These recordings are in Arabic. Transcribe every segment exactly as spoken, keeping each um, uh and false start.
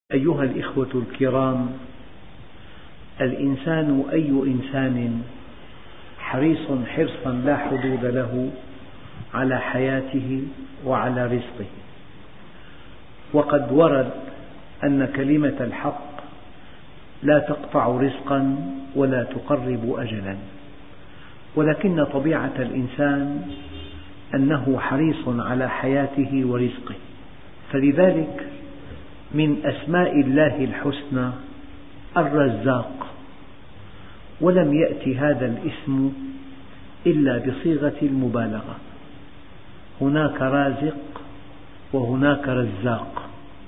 أيها الإخوة الكرام، الإنسان أي إنسان حريص حرصا لا حدود له على حياته وعلى رزقه، وقد ورد أن كلمة الحق لا تقطع رزقا ولا تقرب أجلا، ولكن طبيعة الإنسان أنه حريص على حياته ورزقه، فلذلك من أسماء الله الحسنى الرزاق، ولم يأتي هذا الاسم إلا بصيغة المبالغة، هناك رازق وهناك رزاق.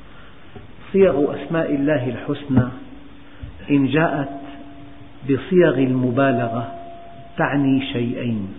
صيغ أسماء الله الحسنى إن جاءت بصيغ المبالغة تعني شيئين: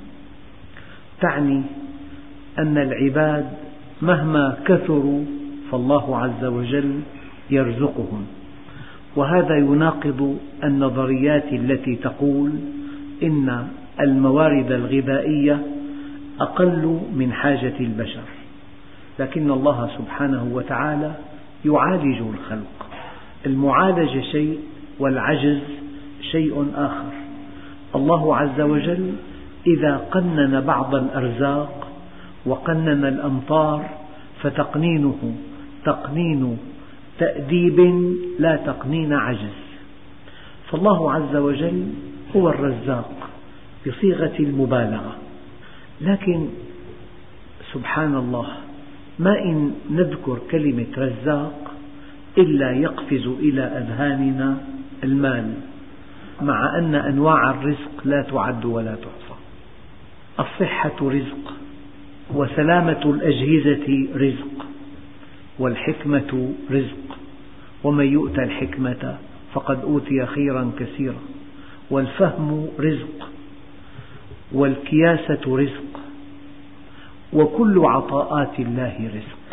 تعني أن العباد مهما كثروا فالله عز وجل يرزقهم، وهذا يناقض النظريات التي تقول إن الموارد الغذائية أقل من حاجة البشر، لكن الله سبحانه وتعالى يعالج الخلق. المعالجة شيء والعجز شيء آخر. الله عز وجل إذا قنن بعض الأرزاق وقنن الأمطار فتقنينه تقنين تأديب لا تقنين عجز، فالله عز وجل هو الرزاق بصيغة المبالغة. لكن سبحان الله، ما إن نذكر كلمة رزاق إلا يقفز إلى أذهاننا المال، مع أن أنواع الرزق لا تعد ولا تحصى. الصحة رزق، وسلامة الأجهزة رزق، والحكمة رزق، ومن يؤت الحكمة فقد أوتي خيرا كثيرا، والفهم رزق، والكياسة رزق، وكل عطاءات الله رزق.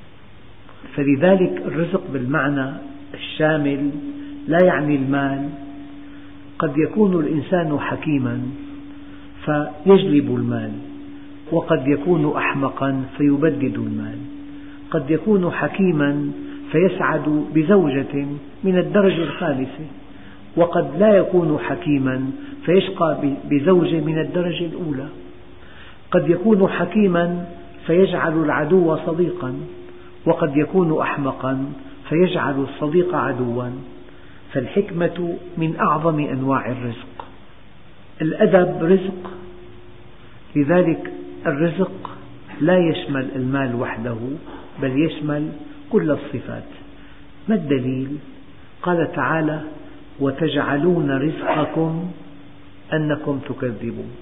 فلذلك الرزق بالمعنى الشامل لا يعني المال. قد يكون الإنسان حكيما فيجلب المال، وقد يكون أحمقا فيبدد المال، قد يكون حكيما فيسعد بزوجة من الدرجة الخامسة، وقد لا يكون حكيما فيشقى بزوجة من الدرجة الأولى، قد يكون حكيما فيجعل العدو صديقا، وقد يكون أحمقا فيجعل الصديق عدوا. فالحكمة من أعظم أنواع الرزق. الأدب رزق، لذلك الرزق لا يشمل المال وحده بل يشمل كل الصفات. ما الدليل؟ قال تعالى: وتجعلون رزقكم أنكم تكذبون،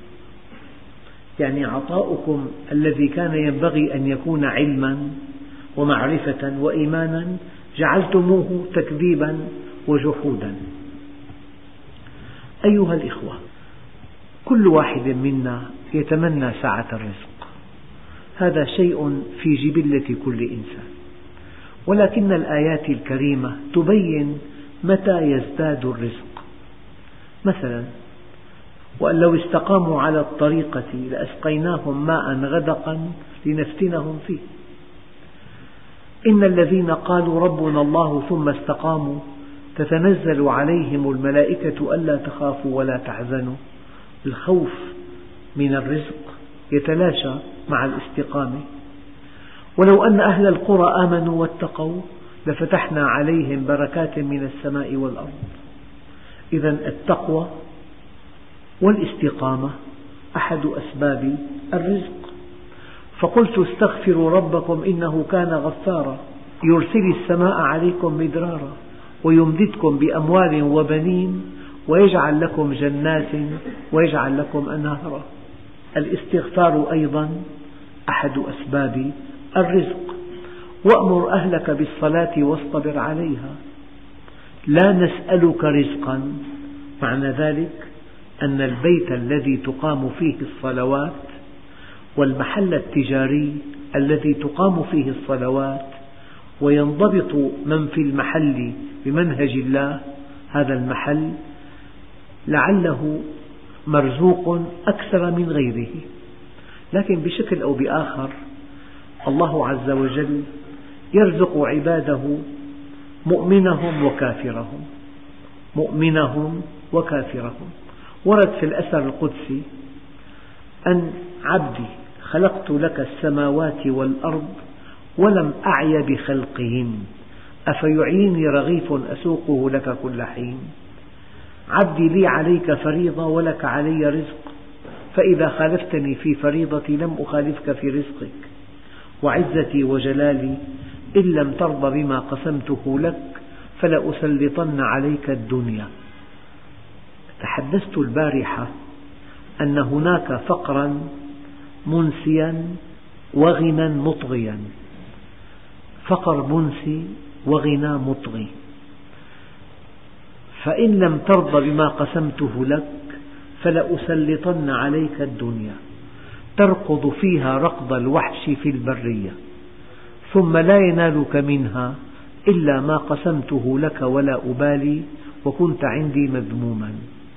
يعني عطاؤكم الذي كان ينبغي أن يكون علما ومعرفة وإيمانا جعلتموه تكذيبا وجحودا. أيها الإخوة، كل واحد منا يتمنى سعة الرزق، هذا شيء في جبلة كل إنسان، ولكن الآيات الكريمة تبين متى يزداد الرزق. مثلا: وأن لو استقاموا على الطريقة لأسقيناهم ماء غدقا لنفتنهم فيه. إن الذين قالوا ربنا الله ثم استقاموا تتنزل عليهم الملائكة ألا تخافوا ولا تحزنوا. الخوف من الرزق يتلاشى مع الاستقامة. ولو أن أهل القرى آمنوا واتقوا لفتحنا عليهم بركات من السماء والأرض. إذن التقوى والاستقامة أحد أسباب الرزق. فقلت استغفروا ربكم إنه كان غفارا يرسل السماء عليكم مدرارا ويمددكم بأموال وبنين ويجعل لكم جنات ويجعل لكم أنهارا. الاستغفار أيضا أحد أسباب الرزق. وأمر أهلك بالصلاة واصطبر عليها. لا نسألك رزقا، معنى ذلك أن البيت الذي تقام فيه الصلوات والمحل التجاري الذي تقام فيه الصلوات وينضبط من في المحل بمنهج الله، هذا المحل لعله مرزوق أكثر من غيره. لكن بشكل أو بآخر الله عز وجل يرزق عباده مؤمنهم وكافرهم، مؤمنهم وكافرهم. ورد في الأثر القدسي أن عبدي خلقت لك السماوات والأرض ولم أعي بخلقهن أفيعيني رغيف أسوقه لك كل حين. عبدي لي عليك فريضة ولك علي رزق، فإذا خالفتني في فريضتي لم أخالفك في رزقك، وعزتي وجلالي إن لم ترضى بما قسمته لك فلأسلطن عليك الدنيا. تحدثت البارحة أن هناك فقرا منسيا وغنى مطغيا، فقر منسي وغنى مطغي. فإن لم ترضى بما قسمته لك فلأسلطن عليك الدنيا تركض فيها ركض الوحش في البرية، ثم لا ينالك منها إلا ما قسمته لك ولا أبالي وكنت عندي مذموما.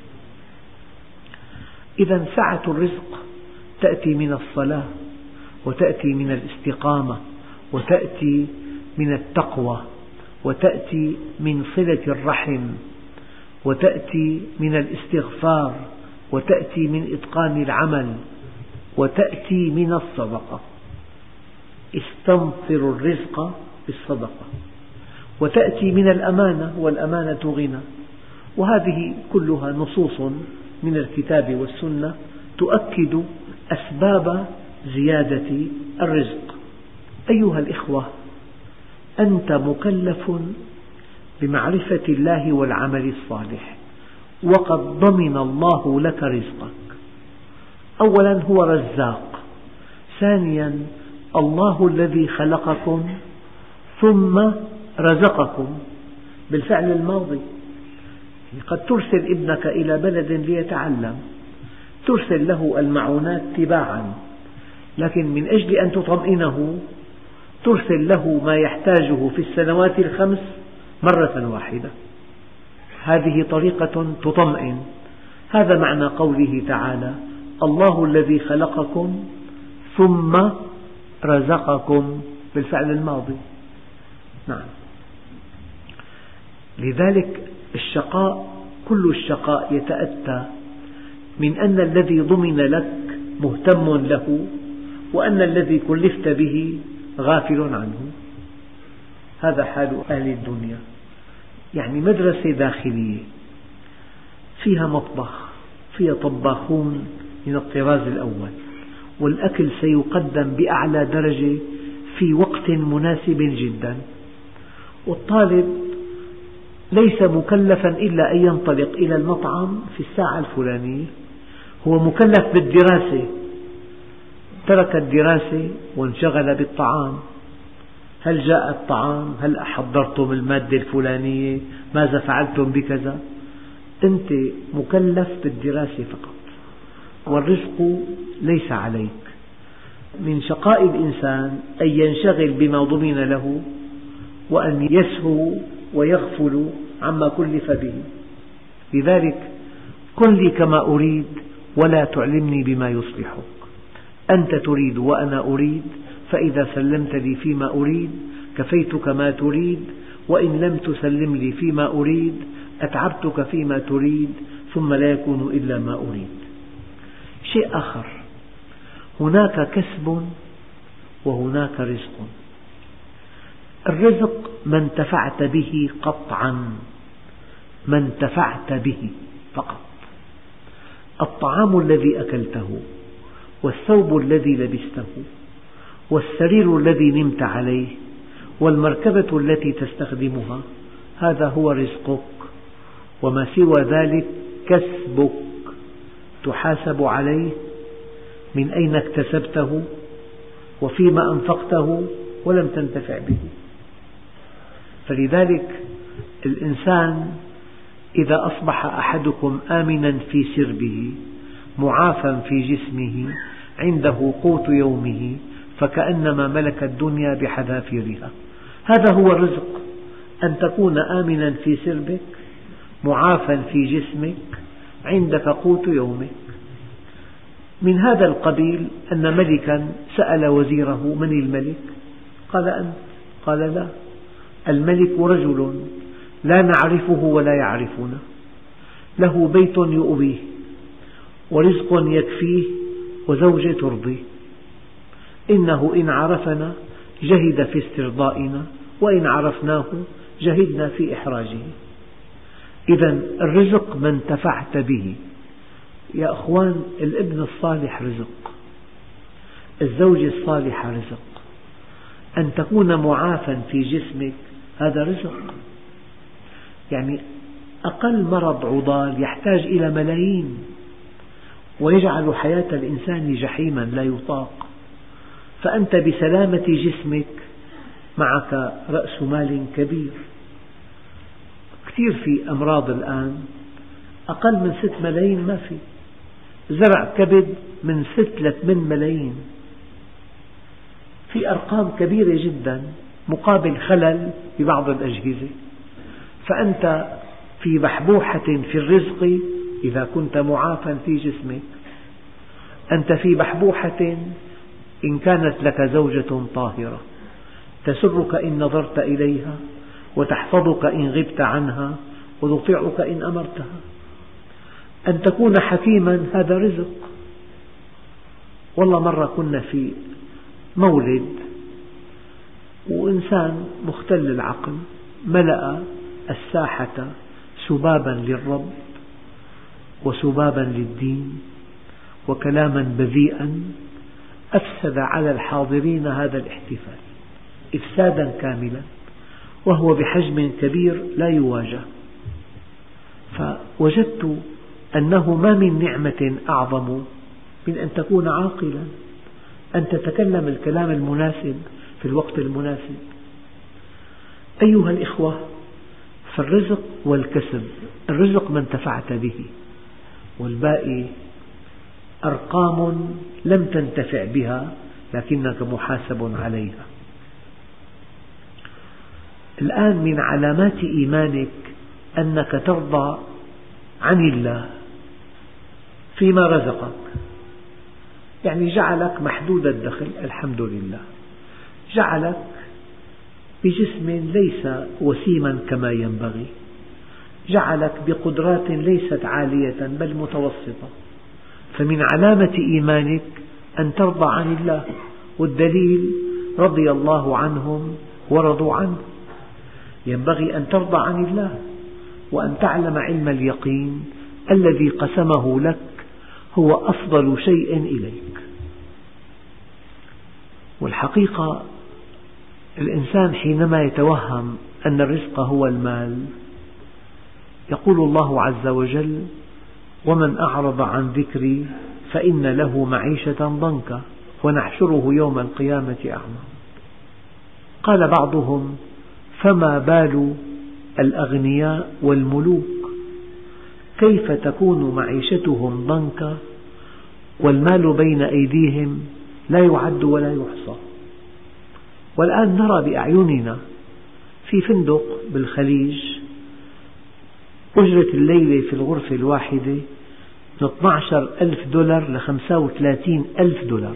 إذا سعة الرزق تأتي من الصلاة، وتأتي من الاستقامة، وتأتي من التقوى، وتأتي من صلة الرحم، وتأتي من الاستغفار، وتأتي من إتقان العمل، وتأتي من الصدقة. استنصر الرزق بالصدقة. وتأتي من الأمانة، والأمانة غنى. وهذه كلها نصوص من الكتاب والسنة تؤكد أسباب زيادة الرزق. أيها الإخوة، أنت مكلف بمعرفة الله والعمل الصالح، وقد ضمن الله لك رزقك. أولا هو رزاق، ثانيا الله الذي خلقكم ثم رزقكم بالفعل الماضي. قد ترسل ابنك إلى بلد ليتعلم، ترسل له المعونات تباعا، لكن من أجل أن تطمئنه ترسل له ما يحتاجه في السنوات الخمس مرة واحدة. هذه طريقة تطمئن. هذا معنى قوله تعالى: الله الذي خلقكم ثم رزقكم بالفعل الماضي. نعم. لذلك الشقاء، كل الشقاء يتأتى من أن الذي ضمن لك مهتم له، وأن الذي كلفت به غافل عنه. هذا حال أهل الدنيا. يعني مدرسة داخلية فيها مطبخ، فيها طباخون من الطراز الأول، والأكل سيقدم بأعلى درجة في وقت مناسب جدا، والطالب ليس مكلفا إلا أن ينطلق إلى المطعم في الساعة الفلانية، هو مكلف بالدراسة، ترك الدراسة وانشغل بالطعام. هل جاء الطعام؟ هل حضرتم المادة الفلانية؟ ماذا فعلتم بكذا؟ أنت مكلف بالدراسة فقط، والرزق ليس عليك. من شقاء الإنسان أن ينشغل بما ضمن له، وأن يسهو ويغفل عما كلف به. لذلك كن لي كما أريد ولا تعلمني بما يصلحك. أنت تريد وأنا أريد، فإذا سلمت لي فيما أريد كفيتك ما تريد، وإن لم تسلم لي فيما أريد أتعبتك فيما تريد، ثم لا يكون إلا ما أريد. شيء آخر، هناك كسب وهناك رزق. الرزق ما انتفعت به قطعا، ما انتفعت به فقط. الطعام الذي أكلته، والثوب الذي لبسته، والسرير الذي نمت عليه، والمركبة التي تستخدمها، هذا هو رزقك. وما سوى ذلك كسبك، تحاسب عليه، من أين اكتسبته، وفيما أنفقته ولم تنتفع به. فلذلك الإنسان إذا أصبح أحدكم آمنا في سربه معافى في جسمه عنده قوت يومه فكأنما ملك الدنيا بحذافيرها. هذا هو الرزق، أن تكون آمنا في سربك معافى في جسمك عندك قوت يومك. من هذا القبيل أن ملكا سأل وزيره: من الملك؟ قال: أنت. قال: لا، الملك رجل لا نعرفه ولا يعرفنا، له بيت يؤويه ورزق يكفيه وزوجة ترضيه، إنه إن عرفنا جهد في استرضائنا وإن عرفناه جهدنا في إحراجه. إذا الرزق ما انتفعت به. يا أخوان، الابن الصالح رزق، الزوجة الصالحة رزق، أن تكون معافى في جسمك هذا رزق. يعني أقل مرض عضال يحتاج إلى ملايين ويجعل حياة الإنسان جحيما لا يطاق، فأنت بسلامة جسمك معك رأس مال كبير. كثير في أمراض الآن أقل من ست ملايين ما في، زرع كبد من ست لثمان ملايين، في أرقام كبيرة جدا مقابل خلل ببعض الأجهزة. فأنت في بحبوحة في الرزق إذا كنت معافى في جسمك، أنت في بحبوحة إن كانت لك زوجة طاهرة تسرك إن نظرت إليها وتحفظك إن غبت عنها وتطيعك إن أمرتها. أن تكون حكيما هذا رزق. والله مرة كنا في مولد وإنسان مختل العقل ملأ الساحة سبابا للرب وسبابا للدين وكلاما بذيئا أفسد على الحاضرين هذا الاحتفال إفسادا كاملا، وهو بحجم كبير لا يواجه. فوجدت أنه ما من نعمة أعظم من أن تكون عاقلا، أن تتكلم الكلام المناسب في الوقت المناسب. أيها الإخوة، فالرزق والكسب، الرزق ما انتفعت به، والباقي أرقام لم تنتفع بها لكنك محاسب عليها. الآن من علامات إيمانك أنك ترضى عن الله فيما رزقك، يعني جعلك محدود الدخل الحمد لله، جعلك بجسم ليس وسيما كما ينبغي، جعلك بقدرات ليست عالية بل متوسطة. فمن علامة إيمانك أن ترضى عن الله، والدليل رضي الله عنهم ورضوا عنه. ينبغي أن ترضى عن الله وأن تعلم علم اليقين الذي قسمه لك هو أفضل شيء إليك. والحقيقة الإنسان حينما يتوهم أن الرزق هو المال، يقول الله عز وجل: ومن أعرض عن ذكري فإن له معيشة ضنكا ونحشره يوم القيامة أعمى. قال بعضهم: فما بال الأغنياء والملوك، كيف تكون معيشتهم ضنكا والمال بين أيديهم لا يعد ولا يحصى. والآن نرى بأعيننا في فندق بالخليج أجرة الليلة في الغرفة الواحدة من اثني عشر ألف دولار ل خمسة وثلاثين ألف دولار،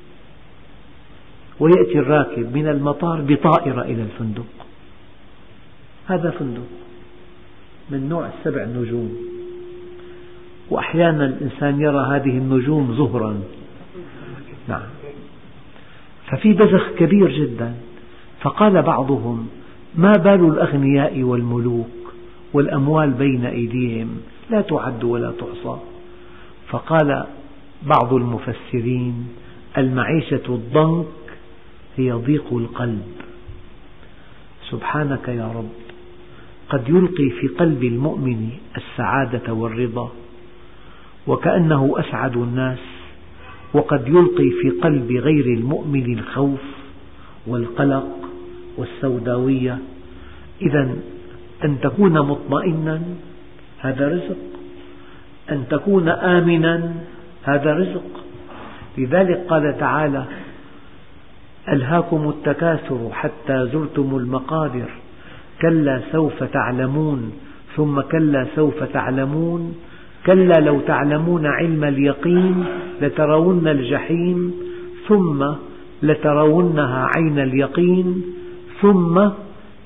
ويأتي الراكب من المطار بطائرة إلى الفندق. هذا فندق من نوع السبع نجوم، وأحيانا الإنسان يرى هذه النجوم زهرا. نعم، ففي بذخ كبير جدا. فقال بعضهم: ما بال الأغنياء والملوك والأموال بين أيديهم لا تعد ولا تحصى. فقال بعض المفسرين: المعيشة الضنك هي ضيق القلب. سبحانك يا رب، قد يلقي في قلب المؤمن السعادة والرضا وكأنه أسعد الناس، وقد يلقي في قلب غير المؤمن الخوف والقلق والسوداوية. إذن أن تكون مطمئنا هذا رزق، أن تكون آمنا هذا رزق. لذلك قال تعالى: ألهاكم التكاثر حتى زرتم المقابر كلا سوف تعلمون ثم كلا سوف تعلمون كلا لو تعلمون علم اليقين لترون الجحيم ثم لترونها عين اليقين ثم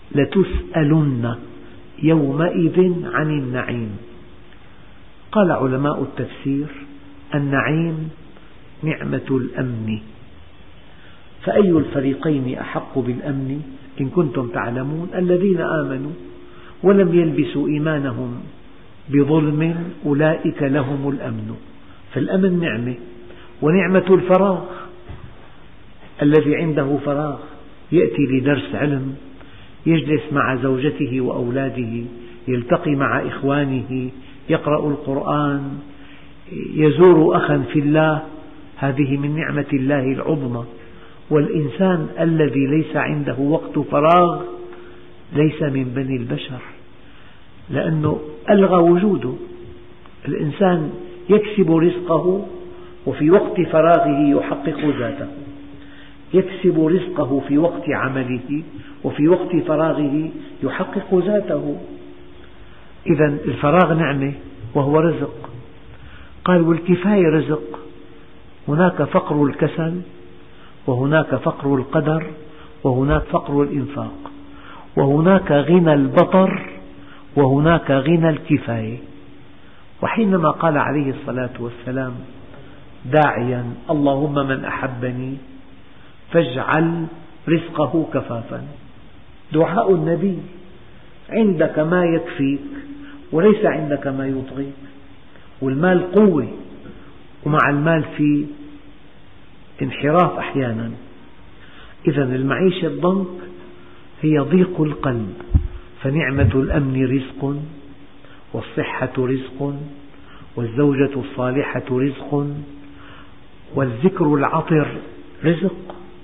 لتسألن يومئذ عن النعيم. قال علماء التفسير: النعيم نعمة الأمن، فأي الفريقين أحق بالأمن إن كنتم تعلمون؟ الذين آمنوا ولم يلبسوا إيمانهم بظلم أولئك لهم الأمن. فالأمن نعمة، ونعمة الفراغ، الذي عنده فراغ يأتي لدرس علم، يجلس مع زوجته وأولاده، يلتقي مع إخوانه، يقرأ القرآن، يزور أخا في الله، هذه من نعمة الله العظمى. والإنسان الذي ليس عنده وقت فراغ ليس من بني البشر، لأنه ألغى وجوده. الإنسان يكسب رزقه وفي وقت فراغه يحقق ذاته، يكسب رزقه في وقت عمله وفي وقت فراغه يحقق ذاته. إذن الفراغ نعمة وهو رزق. قال: والكفاية رزق، هناك فقر الكسل، وهناك فقر القدر، وهناك فقر الإنفاق، وهناك غنى البطر، وهناك غنى الكفاية. وحينما قال عليه الصلاة والسلام داعيا: اللهم من أحبني فاجعل رزقه كفافا، دعاء النبي: عندك ما يكفيك وليس عندك ما يطغيك. والمال قوة، ومع المال في انحراف أحيانا. إذن المعيشة الضنك هي ضيق القلب. فنعمة الأمن رزق، والصحة رزق، والزوجة الصالحة رزق، والذكر العطر رزق،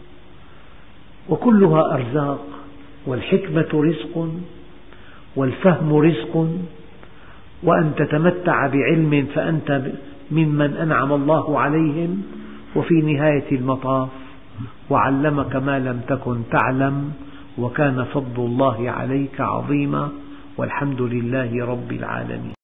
وكلها أرزاق. والحكمة رزق، والفهم رزق، وأن تتمتع بعلم فأنت ممن أنعم الله عليهم. وفي نهاية المطاف: وعلمك ما لم تكن تعلم وكان فضل الله عليك عظيما والحمد لله رب العالمين.